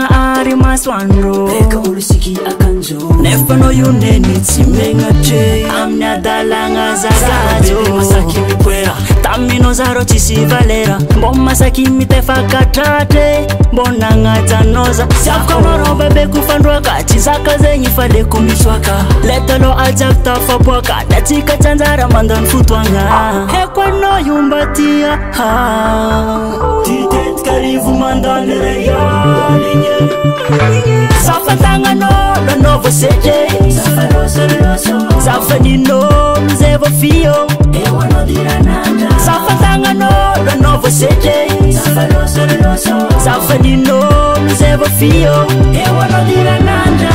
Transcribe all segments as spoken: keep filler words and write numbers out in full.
ari maswandro Beka ulusiki akanjo Nefano yuneni tsimenga che Amnya dalanga zagajo Masaki mikwera Tamino zaro chisi valera Mboma saki mitefa katate Mbona ngata noza Siakono roba beku fandwa kati Zaka zenyi fale kumiswaka Letalo ajak tafa bwaka Datika chanzara mandan futwanga Hekwa no yumbatia Titet karivu mandan reyalinye Safatanga no lo novo seje Safaroso loso Safanino mzevo fio Ewa no dirananda Safatanga no lo novo seje Safaroso loso Safanino mzevo fio Ewa no dirananda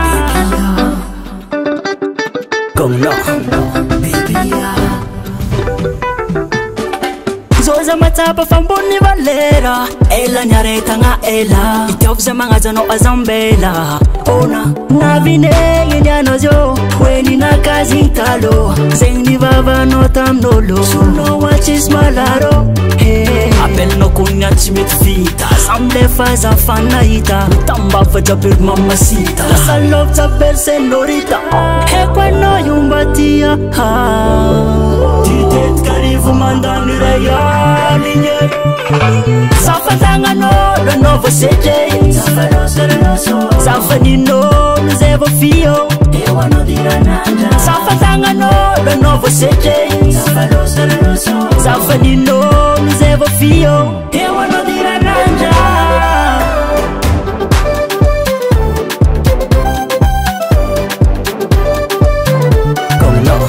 Kong no Baby ya Zoza matapa famboni valera Ela nyareta nga ela Itofza mga zano azambela Ona navine nginyano zo Weni na kazi talo Zengni vava no tamnolo Suno wachis malaro Hey Apel no kunya chimit vita Samle faza fanaita Tamba faja bir mamacita Lasa love tabel senorita Hekwa no yumbatia Titet karivu mandan reyalinye Safatanga no lo novo seje Safaroso loso Safanino mzevo fio Ewa no dirananda Safatanga no lo novo seje Safaroso loso Safanino mzevo fio Ewa no dirananda Come no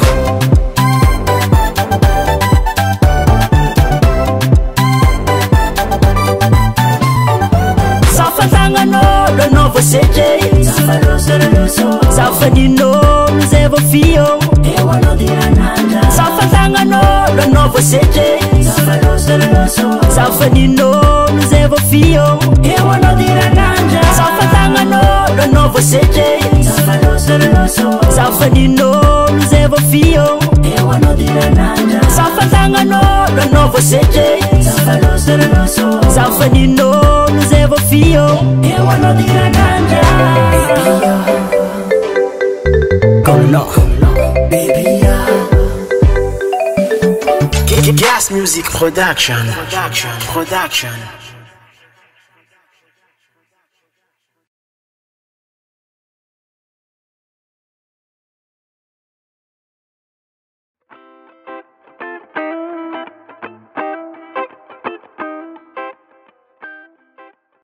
Safatanga no lo novo seje Safaroso loso Safanino mzevo fio Ewa no dirananda Safatanga no lo novo seje Safaroso loso Safanino mzevo fio Ewa no dirananda Safatanga no lo novo seje Safaroso loso Safanino mzevo fio Ewa no dirananda Safatanga no lo novo seje Safaroso loso Safanino mzevo fio Ewa no dirananda Come no Baby ya Gas Music Production. Production. Production.